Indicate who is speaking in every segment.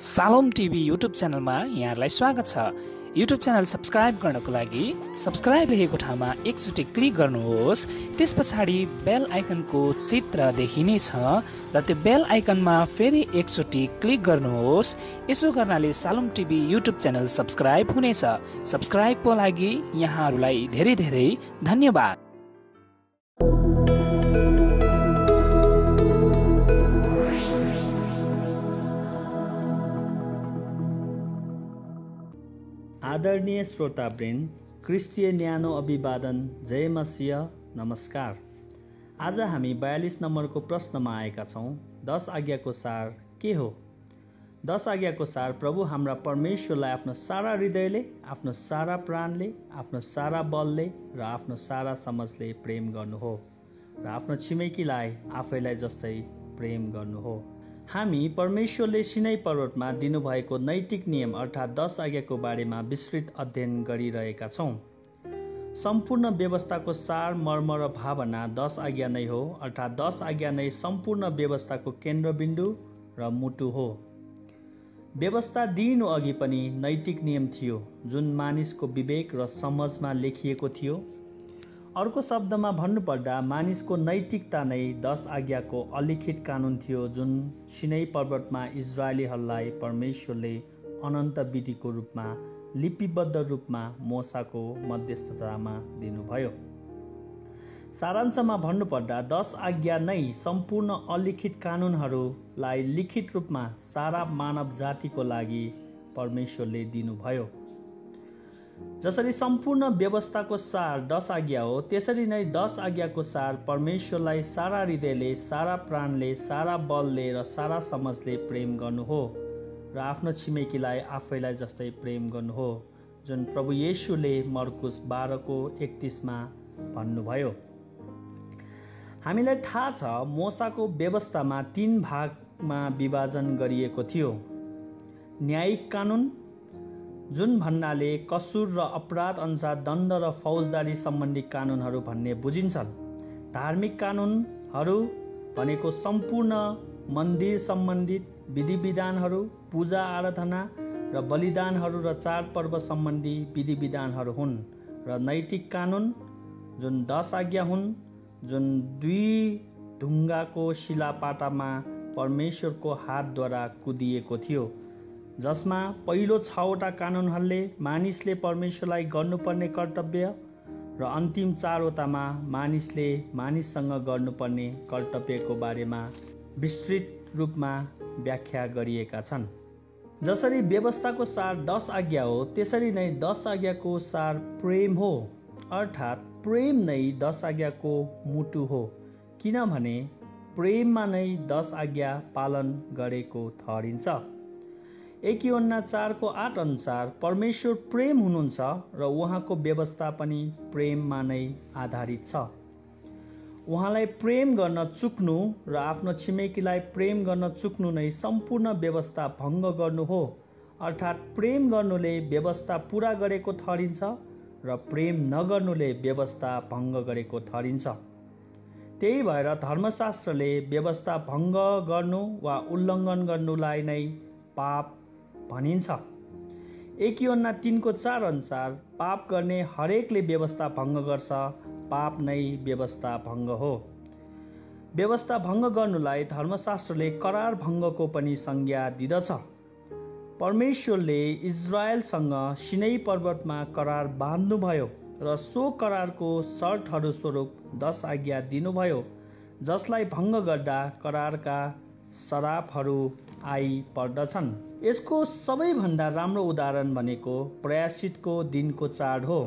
Speaker 1: सालोम TV YouTube च्यानलमा यहाँहरूलाई स्वागत छ। युट्युब च्यानल सब्स्क्राइब गर्नको लागि सब्स्क्राइब लेखेको ठाउँमा एकचोटि क्लिक गर्नुहोस्। त्यस पछाडि बेल आइकनको चित्र देखिनेछ र त्यो बेल आइकनमा फेरि एकचोटि क्लिक गर्नुहोस्। यसो गर्नाले Salom TV YouTube channel subscribe हुनेछ। सब्स्क्राइबको लागि यहाँहरूलाई धेरै धेरै धन्यवाद।
Speaker 2: आदरणीय श्रोतावृन्द, क्रिस्टीय न्यानो अभिवादन, जय मसीह, नमस्कार। आज हामी 42 नम्बरको प्रश्नमा आएका छौँ। 10 आज्ञाको सार के हो? 10 आज्ञाको सार प्रभु हाम्रा परमेश्वरलाई आफ्नो सारा हृदयले, आफ्नो सारा प्राणले, आफ्नो सारा बलले र आफ्नो सारा समझले प्रेम गर्नु हो र आफ्नो छिमेकीलाई आफैलाई जस्तै प्रेम गर्नु हो। हामी परमेश्वरले सिनै पर्वतमा दिनुभएको नैतिक नियम अर्थात् 10 आज्ञाको बारेमा विस्तृत अध्ययन गरिरहेका छौँ। सम्पूर्ण व्यवस्थाको सार, मर्म र भावना 10 आज्ञा नै हो, अर्थात् 10 आज्ञा नै सम्पूर्ण व्यवस्थाको केन्द्रबिन्दु र मुटु हो। व्यवस्था दिइनु अघि पनि नैतिक नियम थियो जुन मानिसको विवेक र समझमा लेखिएको थियो। अर्को शब्दमा भन्नुपर्दा मानिसको नैतिकता नै 10 आज्ञाको अलिखित कानुन थियो जुन सिनै पर्वतमा इजरायलीहरूलाई परमेश्वरले अनन्त विधिको रूपमा लिपिबद्ध रूपमा मोसाको मध्यस्थतामा दिनुभयो। सारांशमा भन्नुपर्दा 10 आज्ञा नै सम्पूर्ण अलिखित कानुनहरूलाई लिखित रूपमा सारा मानव जातिको लागि परमेश्वरले दिनुभयो। जसरी सम्पूर्ण व्यवस्थाको सार 10 आज्ञा हो, त्यसरी नै 10 आज्ञाको सार परमेश्वरलाई सारा हृदयले, सारा प्राणले, सारा बलले र सारा समझले प्रेम गर्नु हो र आफ्नो छिमेकीलाई आफैलाई जस्तै प्रेम गर्नु हो, जुन प्रभु येशूले मर्कुस 12:31 भन्नुभयो। हामीलाई थाहा छ मोसाको व्यवस्थामा 3 भागमा विभाजन गरिएको थियो। न्यायिक कानुन, जुन भन्नाले कसुर र अपराध अनुसार दण्ड र फौजदारी सम्बन्धी कानुनहरू भन्ने बुझिन्छन्। धार्मिक कानुनहरू भनेको सम्पूर्ण मन्दिर सम्बन्धित विधि विधानहरू, पूजा आराधना र बलिदानहरू र चाडपर्व सम्बन्धी विधि विधानहरू हुन्। र नैतिक कानुन जुन 10 आज्ञा हुन्, जुन 2 ढुङ्गाको शिलापाटामा परमेश्वरको हातद्वारा कुदिएको थियो, जसमा पहिलो 6वटा कानुनहरूले मानिसले परमेश्वरलाई गर्नुपर्ने कर्तव्य र अन्तिम 4वटामा मानिसले मानिससँग गर्नुपर्ने कर्तव्यको बारेमा विस्तृत रूपमा व्याख्या गरिएका छन्। जसरी व्यवस्थाको सार 10 आज्ञा हो, त्यसरी नै 10 आज्ञाको सार प्रेम हो, अर्थात् प्रेम नै 10 आज्ञाको मुटु हो। किनभने प्रेममा नै 10 आज्ञा पालन गरेको ठहरिन्छ। 1 यूहन्ना 4:8 अनुसार परमेश्वर प्रेम हुनुहुन्छ र उहाँको व्यवस्था पनि प्रेममा नै आधारित छ। उहाँलाई प्रेम गर्न चुक्नु र आफ्नो छिमेकीलाई प्रेम गर्न चुक्नु नै सम्पूर्ण व्यवस्था भङ्ग गर्नु हो, अर्थात् प्रेम गर्नुले व्यवस्था पुरा गरेको ठहरिन्छ र प्रेम नगर्नुले व्यवस्था भङ्ग गरेको ठहरिन्छ। त्यही भएर धर्मशास्त्रले व्यवस्था भङ्ग गर्नु वा उल्लङ्घन गर्नुलाई नै पाप भनिन्छ। 1 यूहन्ना 3:4 अनुसार पाप गर्ने हरेकले व्यवस्था भङ्ग गर्छ, पाप नै व्यवस्था भङ्ग हो। व्यवस्था भङ्ग गर्नुलाई धर्मशास्त्रले करार भङ्गको पनि संज्ञा दिदछ। परमेश्वरले इजरायलसँग सिनै पर्वतमा करार बाँध्नुभयो र सो करारको शर्तहरू स्वरूप 10 आज्ञा दिनुभयो, जसलाई भङ्ग गर्दा करारका सरापहरू आइपर्दछन्। यसको सबैभन्दा राम्रो उदाहरण भनेको प्रायश्चितको दिनको चाड हो।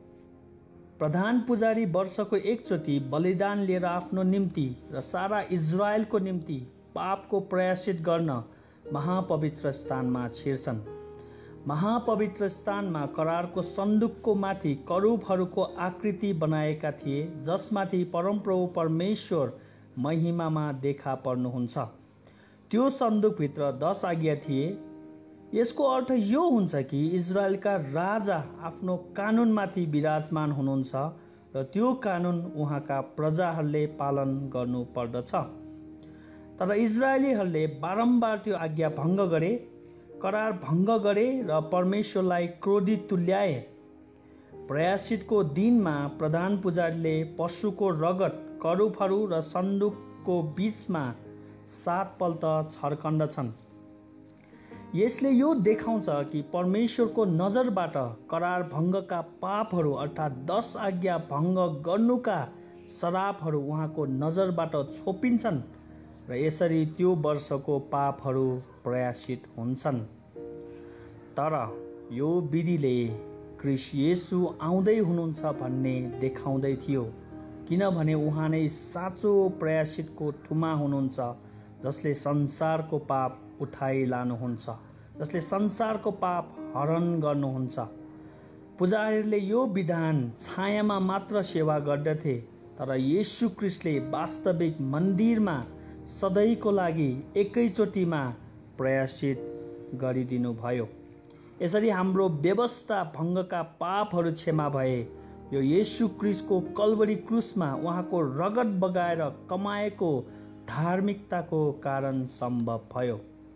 Speaker 2: प्रधान पुजारी वर्षको एकचोटि बलिदान लिएर आफ्नो निम्ति र सारा इजरायलको निम्ति पापको प्रायश्चित गर्न महापवित्र स्थानमा छिर्छन्। महापवित्र स्थानमा करारको सन्दुकको माथि करूबहरूको आकृति बनाएका थिए, जसमाथि परमप्रभु परमेश्वर महिमामा देखा पर्नुहुन्छ। त्यो सन्दुकभित्र 10 आज्ञा थिए। यसको अर्थ यो हुन्छ कि इजरायलका राजा आफ्नो कानुनमाथि विराजमान हुनुहुन्छ र त्यो कानुन उहाँका प्रजाहरूले पालन गर्नु पर्दछ। तर इजरायलीहरूले बारम्बार त्यो आज्ञा भङ्ग गरे करार भङ्ग गरे र परमेश्वरलाई क्रोधित तुल्याए। प्रायश्चितको दिनमा प्रधान पुजारीले पशुको रगत करूबहरू र सन्दुकको बीचमा 7 पल्ट छर्कन्दछन्। यसले यो देखाउँछ कि परमेश्वरको नजरबाट करार भङ्गका पापहरू अर्थात् 10 आज्ञा भङ्ग गर्नुका श्रापहरू उहाँको नजरबाट छोपिन्छन् र यसरी त्यो वर्षको पापहरू प्रायश्चित हुन्छन्। तर यो विधिले ख्रीष्ट येशू आउँदै हुनुहुन्छ भन्ने देखाउँदै थियो, किनभने उहाँ नै साँचो प्रायश्चितको थुमा हुनुहुन्छ, जसले संसारको पाप उठाइलानुहुन्छ, जसले संसारको पाप हरण गर्नुहुन्छ। पुजारीहरूले यो विधान छायामा मात्र सेवा गर्दथे, तर येशू ख्रीष्टले वास्तविक मन्दिरमा सधैँको लागि एकैचोटिमा प्रायश्चित गरिदिनु भयो। यसरी हाम्रो व्यवस्था भङ्गका पापहरू क्षमा भए। यो येशू ख्रीष्टको कल्वरी क्रुसमा उहाँको रगत बगाएर कमाएको धार्मिकताको कारण सम्भव भयो।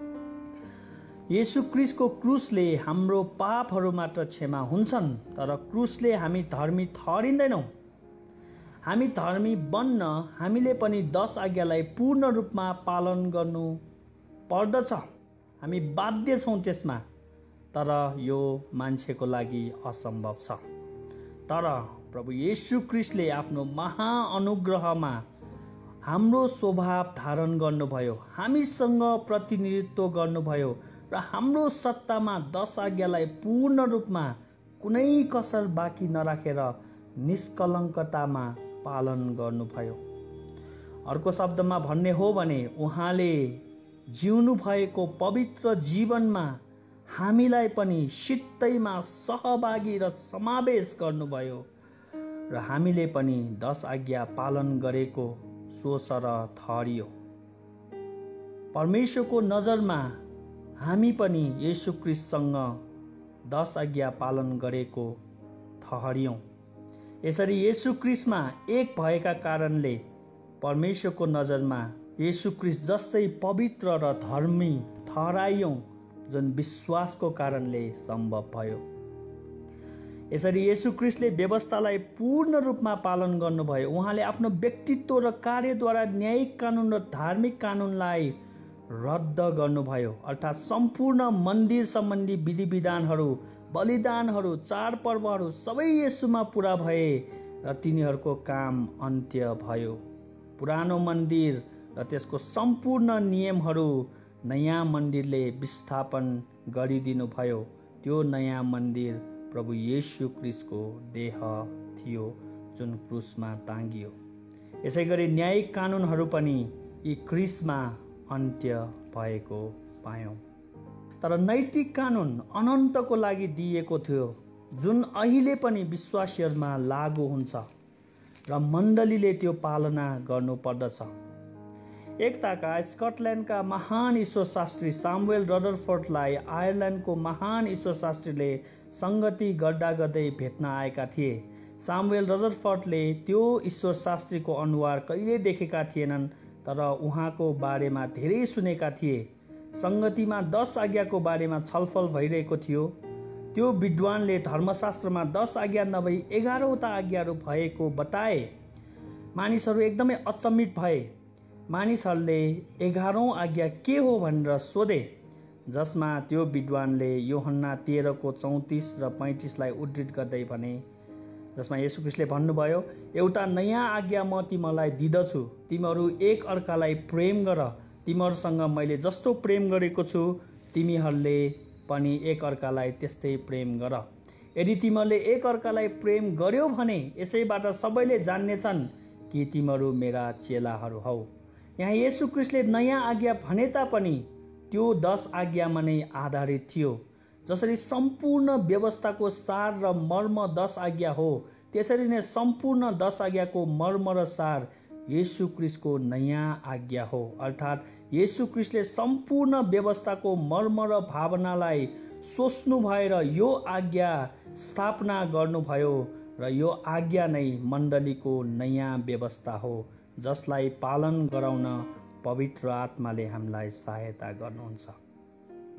Speaker 2: येशू ख्रीष्टको क्रुसले हाम्रो पापहरू मात्र क्षमा हुन्छन्, तर क्रुसले हामी धर्मी ठहरिँदैनौँ। हामी धर्मी बन्न हामीले पनि 10 आज्ञालाई पूर्ण रूपमा पालन गर्नु पर्दछ। हामी बाध्य छौँ त्यसमा, तर यो मान्छेको लागि असम्भव छ। तर प्रभु येशू ख्रीष्टले आफ्नो महाअनुग्रहमा हाम्रो स्वभाव धारण गर्नुभयो, हामीसँग प्रतिनिधित्व गर्नुभयो र हाम्रो सत्तामा 10 आज्ञालाई पूर्ण रूपमा कुनै कसर बाँकी नराखेर निष्कलङ्कतामा पालन गर्नुभयो। अर्को शब्दमा भन्ने हो भने उहाँले जिउनु भएको पवित्र जीवनमा हामीलाई पनि सित्तैमा सहभागी र समावेश गर्नुभयो र हामीले पनि 10 आज्ञा पालन गरेको सोचर ठहरियो। परमेश्वरको नजरमा हामी पनि येशू ख्रीष्टसँग 10 आज्ञा पालन गरेको ठहरियौँ। यसरी येशू ख्रीष्टमा एक भएका कारणले परमेश्वरको नजरमा येशू ख्रीष्ट जस्तै पवित्र र धर्मी ठहराइयौँ, जुन विश्वासको कारणले सम्भव भयो। यसरी येशू ख्रीष्टले व्यवस्थालाई पूर्ण रूपमा पालन गर्नुभयो। उहाँले आफ्नो व्यक्तित्व र कार्यद्वारा न्यायिक कानुन र धार्मिक कानुनलाई रद्द गर्नुभयो, अर्थात् सम्पूर्ण मन्दिर सम्बन्धी विधि विधानहरू, बलिदानहरू, चाडपर्वहरू सबै येशूमा पुरा भए र तिनीहरूको काम अन्त्य भयो। पुरानो मन्दिर र त्यसको सम्पूर्ण नियमहरू नयाँ मन्दिरले विस्थापन गरिदिनु भयो। त्यो नयाँ मन्दिर प्रभु येशू ख्रीष्टको देह थियो, जुन क्रुसमा टाँगियो। यसै गरी न्यायिक कानुनहरू पनि यी क्रुसमा अन्त्य भएको पायौँ। तर नैतिक कानुन अनन्तको लागि दिइएको थियो, जुन अहिले पनि विश्वासीहरूमा लागू हुन्छ र मण्डलीले त्यो पालना गर्नुपर्दछ। एकताका स्कटल्यान्डका महान ईश्वरशास्त्री सामुएल रदरफोर्डलाई आयरल्यान्डको महान ईश्वरशास्त्रीले सङ्गति गर्दा गर्दै भेट्न आएका थिए। सामुएल रदरफोर्डले त्यो ईश्वरशास्त्रीको अनुहार कहिल्यै देखेका थिएनन्, तर उहाँको बारेमा धेरै सुनेका थिए। सङ्गतिमा 10 आज्ञाको बारेमा छलफल भइरहेको थियो। त्यो विद्वानले धर्मशास्त्रमा 10 आज्ञा नभई 11वटा आज्ञाहरू भएको बताए। मानिसहरू एकदमै अचम्मित भए। मानिसहरूले 11औं आज्ञा के हो भनेर सोधे, जसमा त्यो विद्वानले यूहन्ना 13:34 र 35लाई उद्धृत गर्दै भने, जसमा येशू ख्रीष्टले भन्नुभयो, एउटा नयाँ आज्ञा म तिमीलाई दिँदछु, तिमीहरू एक अर्कालाई प्रेम गर। तिमीहरूसँग मैले जस्तो प्रेम गरेको छु, तिमीहरूले पनि एक अर्कालाई त्यस्तै प्रेम गर। यदि तिमीहरूले एक अर्कालाई प्रेम गर्यौ भने यसैबाट सबैले जान्नेछन् कि तिमीहरू मेरा चेलाहरू हौ। यहाँ येशू ख्रीष्टले नयाँ आज्ञा भने तापनि त्यो 10 आज्ञामा नै आधारित थियो। जसरी सम्पूर्ण व्यवस्थाको सार र मर्म 10 आज्ञा हो, त्यसरी नै सम्पूर्ण 10 आज्ञाको मर्म र सार येशू ख्रीष्टको नयाँ आज्ञा हो। अर्थात् येशू ख्रीष्टले सम्पूर्ण व्यवस्थाको मर्म र भावनालाई सोच्नु भएर यो आज्ञा स्थापना गर्नुभयो र यो आज्ञा नै मण्डलीको नयाँ व्यवस्था हो, जसलाई पालन गराउन पवित्र आत्माले हामीलाई सहायता गर्नुहुन्छ।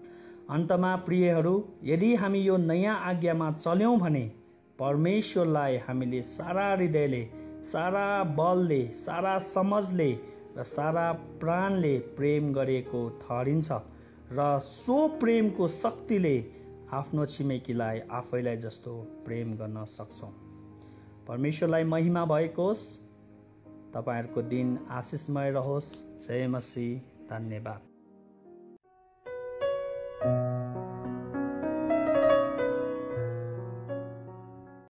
Speaker 2: अन्तमा प्रियहरू, यदि हामी यो नयाँ आज्ञामा चल्यौँ भने परमेश्वरलाई हामीले सारा हृदयले, सारा बलले, सारा समझले र सारा प्राणले प्रेम गरेको ठहरिन्छ र सो प्रेमको शक्तिले आफ्नो छिमेकीलाई आफैलाई जस्तो प्रेम गर्न सक्छौँ। परमेश्वरलाई महिमा भएको होस्। तपाईहरूको दिन आशिषमय रहोस्। जय मसीह। धन्यवाद।